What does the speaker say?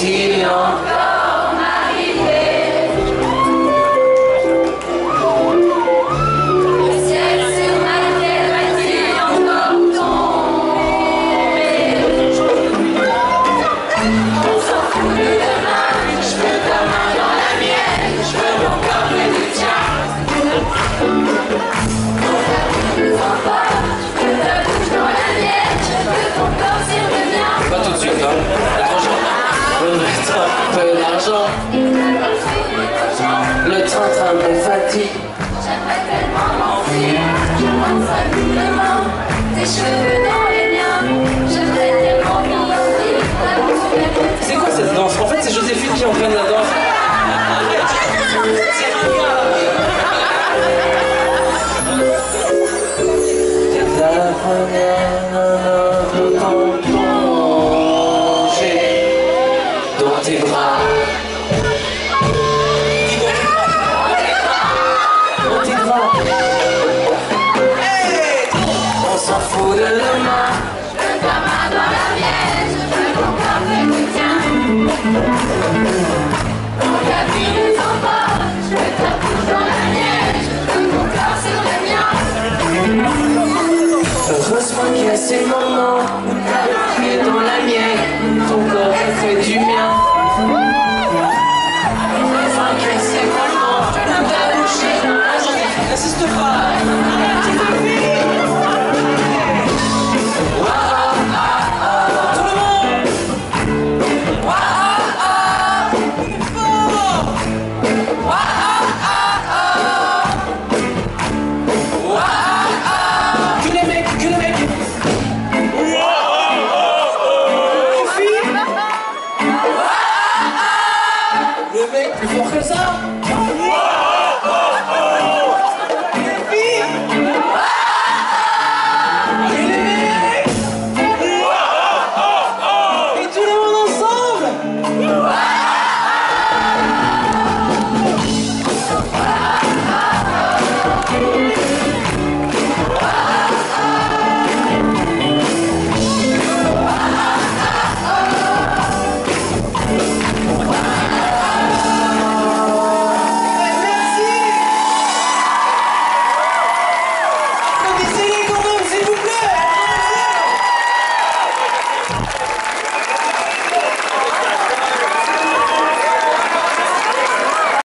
va-t-il encore m'arriver? Le ciel sur ma tête va-t-il encore tomber? On s'en fout de demain, je veux ta main dans la mienne, je veux mon corps près du tien. Mon amour nous emporte, je veux ta bouche dans la mienne, je veux ton corps sur le mien. Pas tout de suite, hein. Peu d'argent, le train-train me fatigue. J'aimerais tellement mentir, je pense à doublement tes cheveux dans les miens. J'aimerais tellement vivre la bouche de tes C'est quoi cette danse? En fait, c'est Joséphine qui entraîne la danse. C'est la première nana de ton plongée dans tes bras.